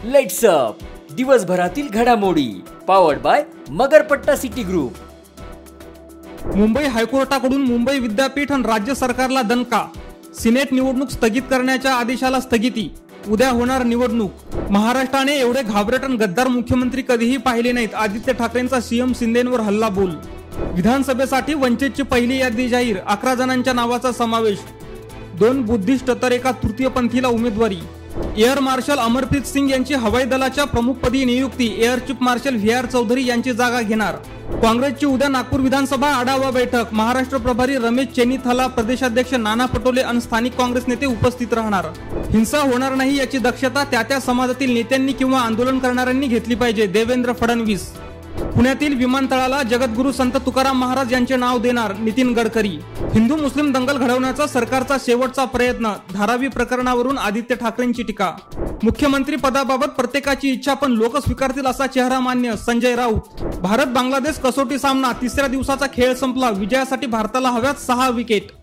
Lights up दिवसभरातील घडामोडी powered by Magarpatta city group. Mumbai हायकोर्टाकडून मुंबई विद्यापीठ आणि राज्य सरकारला दणका। सिनेट निवडणूक स्थगित करण्याच्या आदेशाला स्थगिती। उद्या होणार निवडणूक। महाराष्ट्राने एवढे घाबरट आणि गद्दार मुख्यमंत्री कधीही पाहिले नाहीत। आदित्य ठाकरेंचा सीएम शिंदेंवर हल्ला बोल। विधानसभेसाठी वंचितची पहिली यादी जाहीर। 11 जणांच्या नावाचा समावेश। 2 बुद्धिस्ट तर एका तृतीयपंथीला उमेदवारी। एअर मार्शल अमरप्रीत सिंग यांची हवाई दलाच्या प्रमुखपदी नियुक्ती। Air chief marshal VR Chaudhari यांची जागा घेणार। काँग्रेसची उद्या नागपूर विधानसभा आढावा बैठक। महाराष्ट्र प्रभारी रमेश चेन्नीथाला, प्रदेशाध्यक्ष नाना पटोले आणि स्थानिक काँग्रेस नेते उपस्थित राहणार। हिंसा होणार नाही याची दक्षता त्या समाजातील नेत्यांनी किंवा आंदोलन करणाऱ्यांनी घेतली पाहिजे। देवेंद्र फडणवीस। पुण्यातील विमानतळाला जगद्गुरू संत तुकाराम महाराज यांचे नाव देणार। नितीन गडकरी। हिंदू मुस्लिम दंगल घडवण्याचा सरकारचा शेवटचा प्रयत्न। धारावी प्रकरणावरून आदित्य ठाकरेंची टीका। मुख्यमंत्री पदाबाबत प्रत्येकाची इच्छा पण लोक स्वीकारतील असा चेहरा मान्य। संजय राऊत। भारत बांगलादेश कसोटी सामना 3ऱ्या दिवसाचा खेळ संपला। विजयासाठी भारताला हव्यात 6 विकेट।